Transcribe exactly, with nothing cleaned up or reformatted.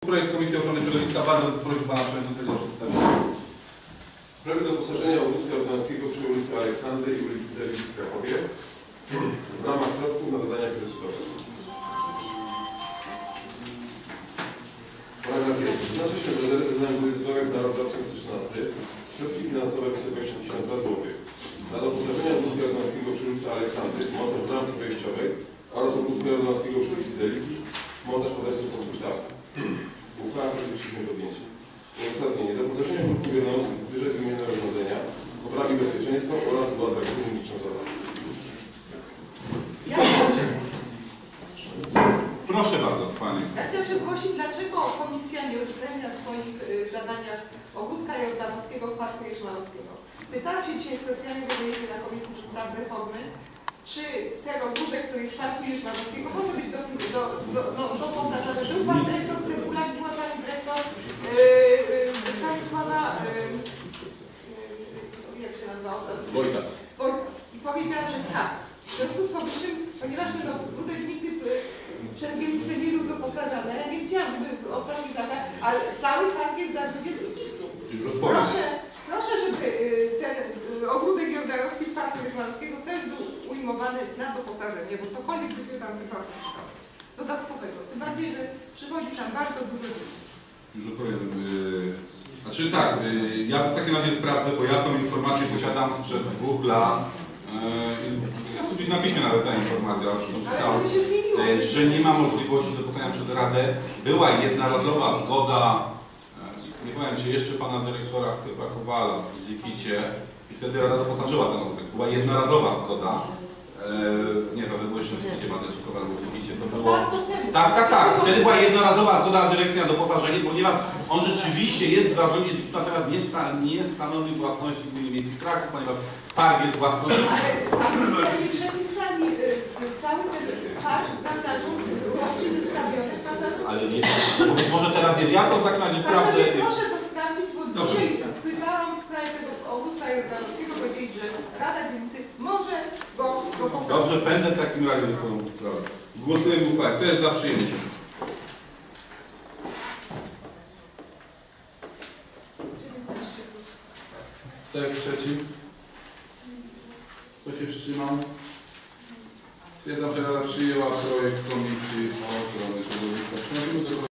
Projekt Komisji Ochrony Środowiska. Bardzo proszę Pana Przewodniczącego o przedstawienie. W sprawie doposażenia ogródka ordynanckiego przy ulicy Aleksandry i ulicy Delii w Krakowie w ramach środków na zadania kredytowe. Paragraf pierwszy. Wyznaczy się w rezerwie zadań kredytowych na rok dwa tysiące trzynasty środki finansowe w wysokości tysiąc złotych na doposażenie ogródka ordynanckiego przy ulicy Aleksandry, montaż bramki wejściowej oraz ogródka ordynanckiego przy ulicy Delii, montaż podestów pod huśtawki. Uchwała przeciwko podjęciu. Uzasadnienie. Doposażenie grupy jednostków wyżej wymienionego urządzenia poprawi bezpieczeństwo oraz uatrakcyjnie liczą zadań. Ja Proszę bardzo, Pani. Ja chciałam się zgłosić, dlaczego Komisja nie uwzględnia w swoich y, zadaniach ogródka jordanowskiego w Parku Jeżmarowskiego. Pytałam się dzisiaj specjalnie, bo byliśmy na Komisji do Spraw Reformy, czy ten ogródek, który jest w Parku Jeżmarowskiego, może być do, do, do, do, doposażony. Był Pan dyrektor Cebulak, była Pani dyrektor yy, Pani Słana, yy, jak się nazywa? Wojtas. Wojtas. I powiedziała, że tak. W związku z powyższym, ponieważ ten ogródek nigdy przez wielce nie był doposażany, ja nie widziałam w ostatnich latach, ale cały park jest zażyty z kitu. Proszę, proszę, żeby ten ogródek jordanowski w Parku Jeżmarowskiego też był ujmowany na doposażenie, bo cokolwiek by się tam wypadło dodatkowego. Tym bardziej, że przychodzi tam bardzo dużo ludzi. Już odpowiem. Yy, znaczy tak, yy, ja w takim razie sprawdzę, bo ja tą informację posiadam sprzed dwóch lat. Yy, ja tu gdzieś na piśmie nawet ta informacja, yy, że nie ma możliwości dokonania przez Radę. Była jednorazowa zgoda, yy, nie powiem, czy jeszcze Pana Dyrektora chyba Kowala w Zikicie i wtedy Rada doposażyła ten ogródek. Była jednorazowa zgoda. Eee, nie, to było jeszcze w Zikicie, Pan Dyrektor był w Zikicie. To było... Tak, tak, tak. Wtedy była jednorazowa zgoda dyrekcji na doposażenie, ponieważ on rzeczywiście jest w zarządzie, natomiast nie, sta, nie stanowi własności Gminy Miejskiej Kraków, ponieważ park jest własnością. Ale tymi przepisami cały ten park na zarząd łącznie zostawiony na zarząd. Ale nie, być może teraz jest. Ja to w takim razie sprawdzę. Proszę to sprawdzić, bo Dobrze. dzisiaj pytałam w sprawie tego ogródka jordanowskiego, powiedzieć, że Rada Dzielnicy może go doposażyć. Dobrze, będę w takim razie wykonał sprawę. Głosujemy uchwałę. Kto jest za przyjęciem? Kto jest przeciw? Kto się wstrzymał? Stwierdzam, że Rada przyjęła projekt Komisji Ochrony Środowiska.